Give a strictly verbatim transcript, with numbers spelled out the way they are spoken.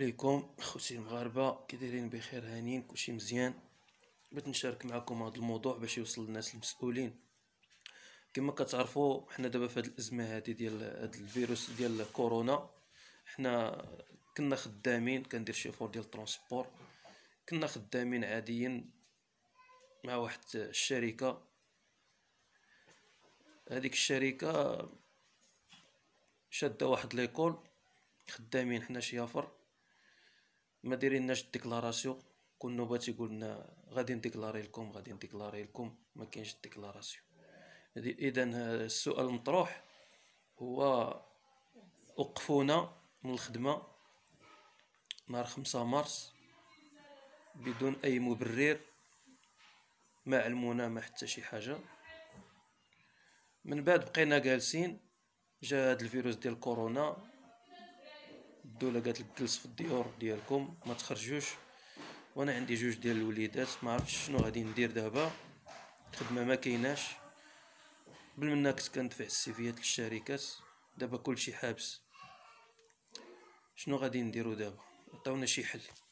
عليكم خوتي المغاربه، كي دايرين؟ بخير، هانيين؟ كلشي مزيان. بغيت نشارك معكم هذا الموضوع باش يوصل للناس المسؤولين. كما كتعرفوا حنا دابا في هذه الازمه هذه ديال هذا الفيروس ديال كورونا، حنا كنا خدامين، كندير شيفور ديال الترونسبور، كنا خدامين عاديين مع واحد الشركه. هذيك الشركه شاده واحد ليكول، خدامين حنا شيافر، ما دايريناش ديكلاراسيون. كل نوبه تيقول لنا غادي نديكلاري لكم غادي نديكلاري لكم، ما كاينش ديكلاراسيون. اذا السؤال المطروح هو وقفونا من الخدمه نهار خمسة مارس بدون اي مبرر، ما علمونا ما حتى شي حاجه. من بعد بقينا جالسين، جا هاد الفيروس ديال كورونا، الدوله قالت لك جلس في الديور ديالكم ما تخرجوش. وانا عندي جوج ديال الوليدات، ما عرفتش شنو غادي ندير دابا. الخدمه ما كايناش، بالمنا كنت كندفع السيفيات للشركات، دابا كلشي حابس. شنو غادي نديرو دابا؟ عطاونا شي حل.